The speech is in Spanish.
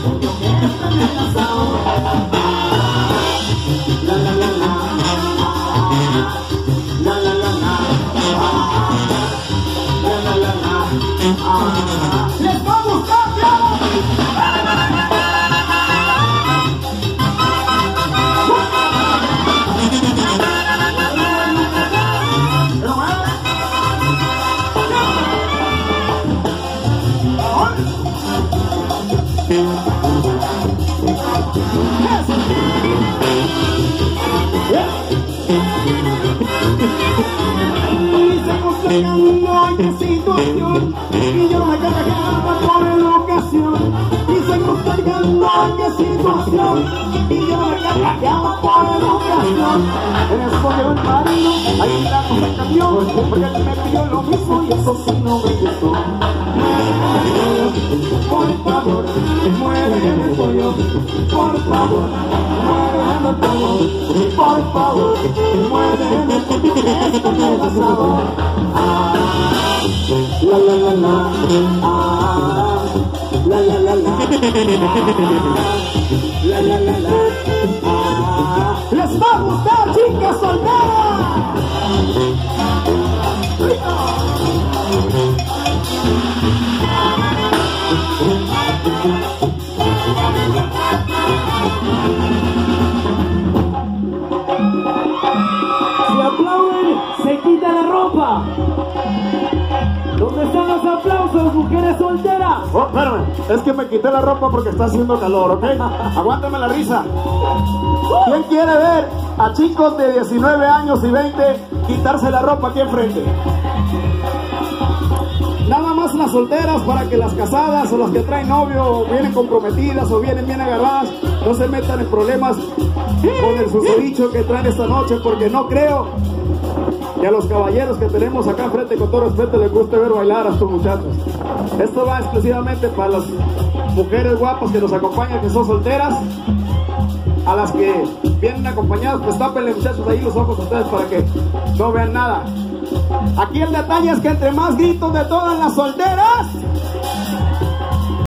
yo quiero estar en el asado. La la la la, la la la la, la la la la, les va a gustar, situación y yo me cargaba por la ocasión y se postergando qué situación y yo me cargaba por la ocasión. En eso llegó el marido, ahí la cosa cambió porque él me pidió lo mismo y eso sí no me gustó. Por favor, muéveme el pollo, por favor, muéveme el pollo, por favor, muéveme el pollo, esto me da sabor. La la la la, la la la la, la la la la, les va a gustar, chicas solteras. Si aplauden, se quita la ropa. ¿Dónde están los aplausos, mujeres solteras? Oh, espérame, es que me quité la ropa porque está haciendo calor, ¿ok? Aguántame la risa. ¿Quién quiere ver a chicos de 19 años y 20 quitarse la ropa aquí enfrente? Nada más las solteras, para que las casadas o las que traen novio o vienen comprometidas o vienen bien agarradas no se metan en problemas con el susodicho que traen esta noche, porque no creo que a los caballeros que tenemos acá enfrente, con todo respeto, les guste ver bailar a estos muchachos. Esto va exclusivamente para las mujeres guapas que nos acompañan, que son solteras. A las que vienen acompañadas, pues tápenle, muchachos, ahí los ojos a ustedes para que no vean nada. Aquí el detalle es que entre más gritos de todas las solteras,